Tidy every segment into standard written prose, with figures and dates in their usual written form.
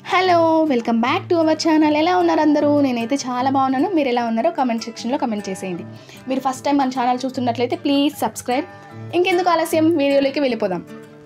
Hello welcome back to our channel. ఎలా ఉన్నారు అందరూ? నేనైతే చాలా బాగున్నాను. మీరు ఎలా ఉన్నారో కామెంట్ సెక్షన్లో కామెంట్ చేసేయండి. మీరు ఫస్ట్ టైం మన ఛానల్ చూస్తున్నట్లయితే ప్లీజ్ సబ్స్క్రైబ్. ఇంకెందుకు ఆలస్యం, వీడియోలోకి వెళ్ళిపోదాం.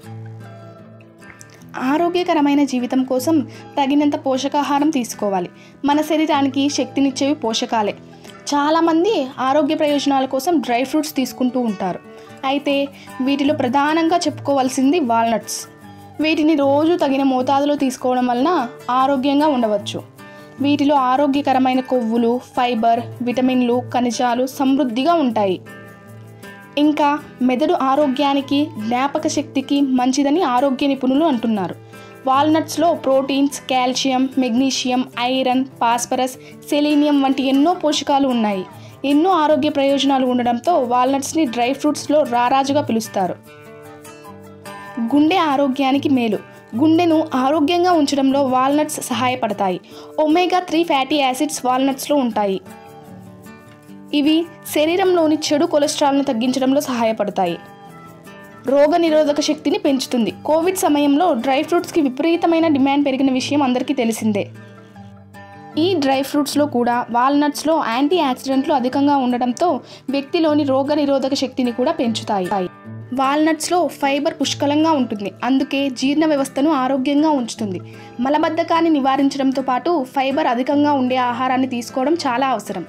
ఆరోగ్యకరమైన జీవితం కోసం తగినంత పోషకాహారం తీసుకోవాలి. మన శరీరానికి శక్తినిచ్చేవి పోషకాలే. చాలామంది ఆరోగ్య ప్రయోజనాల కోసం డ్రై ఫ్రూట్స్ తీసుకుంటూ ఉంటారు. అయితే వీటిలో ప్రధానంగా చెప్పుకోవాల్సింది వాల్నట్స్. వీటిని రోజు తగిన మోతాదులో తీసుకోవడం వలన ఆరోగ్యంగా ఉండవచ్చు. వీటిలో ఆరోగ్యకరమైన కొవ్వులు, ఫైబర్, విటమిన్లు, ఖనిజాలు సమృద్ధిగా ఉంటాయి. ఇంకా మెదడు ఆరోగ్యానికి, జ్ఞాపక శక్తికి మంచిదని ఆరోగ్య నిపుణులు అంటున్నారు. వాల్నట్స్లో proteins, calcium, magnesium, iron, phosphorus, selenium వంటి ఎన్నో పోషకాలు ఉన్నాయి. ఎన్నో ఆరోగ్య ప్రయోజనాలు ఉండడంతో వాల్నట్స్ని డ్రై ఫ్రూట్స్లో రారాజుగా పిలుస్తారు. గుండె ఆరోగ్యానికి మేలు. గుండెను ఆరోగ్యంగా ఉంచడంలో వాల్నట్స్ సహాయపడతాయి. ఒమేగా 3 ఫ్యాటీ యాసిడ్స్ వాల్నట్స్లో ఉంటాయి. ఇవి శరీరంలోని చెడు కొలెస్ట్రాల్ను తగ్గించడంలో సహాయపడతాయి. రోగ నిరోధక శక్తిని పెంచుతుంది. కోవిడ్ సమయంలో డ్రై ఫ్రూట్స్కి విపరీతమైన డిమాండ్ పెరిగిన విషయం అందరికీ తెలిసిందే. ఈ డ్రై ఫ్రూట్స్లో కూడా వాల్నట్స్లో యాంటీ ఆక్సిడెంట్లు అధికంగా ఉండడంతో వ్యక్తిలోని రోగ నిరోధక శక్తిని కూడా పెంచుతాయి. వాల్నట్స్లో ఫైబర్ పుష్కలంగా ఉంటుంది. అందుకే జీర్ణ వ్యవస్థను ఆరోగ్యంగా ఉంచుతుంది. మలబద్ధకాన్ని నివారించడంతో పాటు ఫైబర్ అధికంగా ఉండే ఆహారాన్ని తీసుకోవడం చాలా అవసరం.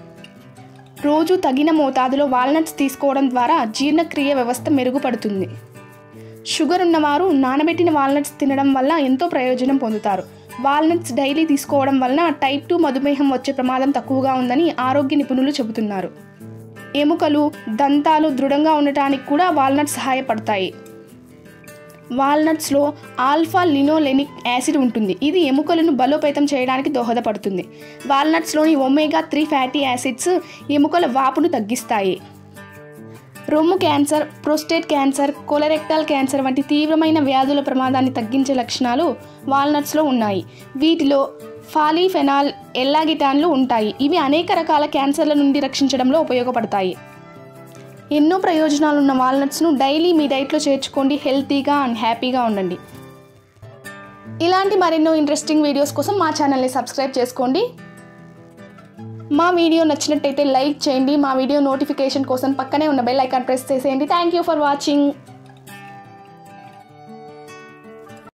రోజు తగిన మోతాదులో వాల్నట్స్ తీసుకోవడం ద్వారా జీర్ణక్రియ వ్యవస్థ మెరుగుపడుతుంది. షుగర్ ఉన్నవారు నానబెట్టిన వాల్నట్స్ తినడం వల్ల ఎంతో ప్రయోజనం పొందుతారు. వాల్నట్స్ డైలీ తీసుకోవడం వలన టైప్ 2 మధుమేహం వచ్చే ప్రమాదం తక్కువగా ఉందని ఆరోగ్య నిపుణులు చెబుతున్నారు. ఎముకలు, దంతాలు దృఢంగా ఉండటానికి కూడా వాల్నట్స్ సహాయపడతాయి. వాల్నట్స్లో ఆల్ఫా లినోలెనిక్ యాసిడ్ ఉంటుంది. ఇది ఎముకలను బలోపేతం చేయడానికి దోహదపడుతుంది. వాల్నట్స్లోని ఒమేగా 3 ఫ్యాటీ యాసిడ్స్ ఎముకల వాపును తగ్గిస్తాయి. రొమ్ము cancer, prostate cancer, colorectal cancer వంటి తీవ్రమైన వ్యాధుల ప్రమాదాన్ని తగ్గించే లక్షణాలు వాల్నట్స్లో ఉన్నాయి. వీటిలో ఫాలీఫెనాల్, ఎల్లాగిటాన్లు ఉంటాయి. ఇవి అనేక రకాల క్యాన్సర్ల నుండి రక్షించడంలో ఉపయోగపడతాయి. ఎన్నో ప్రయోజనాలున్న వాల్నట్స్ను డైలీ మీ డైట్లో చేర్చుకోండి. హెల్తీగా అండ్ హ్యాపీగా ఉండండి. ఇలాంటి మరెన్నో ఇంట్రెస్టింగ్ వీడియోస్ కోసం మా ఛానల్ని సబ్స్క్రైబ్ చేసుకోండి. మా వీడియో నచ్చినట్టయితే లైక్ చేయండి. మా వీడియో నోటిఫికేషన్ కోసం పక్కనే ఉన్న బెల్ ఐకాన్ ప్రెస్ చేసేయండి. Thank you for watching.